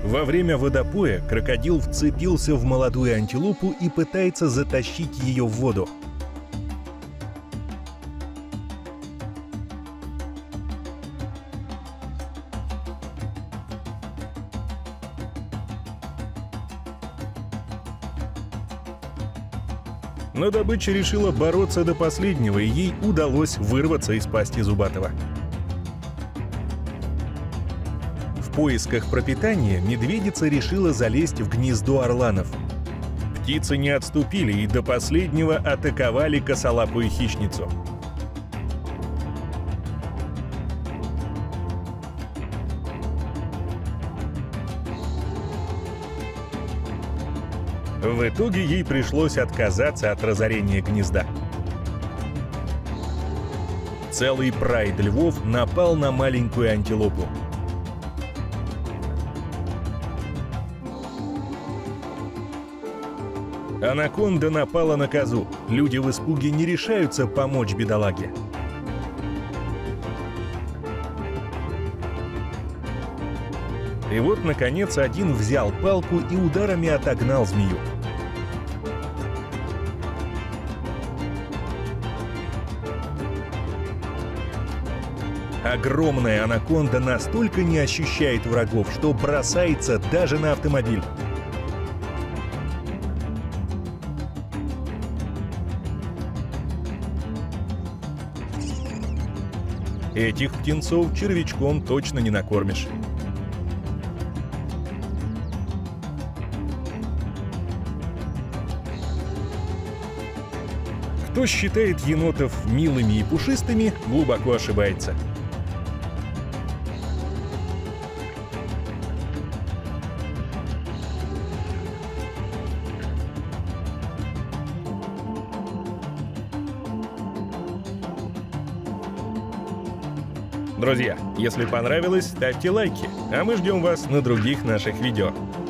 Во время водопоя крокодил вцепился в молодую антилопу и пытается затащить ее в воду. Но добыча решила бороться до последнего, и ей удалось вырваться из пасти Зубатого. В поисках пропитания медведица решила залезть в гнездо орланов. Птицы не отступили и до последнего атаковали косолапую хищницу. В итоге ей пришлось отказаться от разорения гнезда. Целый прайд львов напал на маленькую антилопу. Анаконда напала на козу. Люди в испуге не решаются помочь бедолаге. И вот, наконец, один взял палку и ударами отогнал змею. Огромная анаконда настолько не ощущает врагов, что бросается даже на автомобиль. Этих птенцов червячком точно не накормишь. Кто считает енотов милыми и пушистыми, глубоко ошибается. Друзья, если понравилось, ставьте лайки, а мы ждем вас на других наших видео.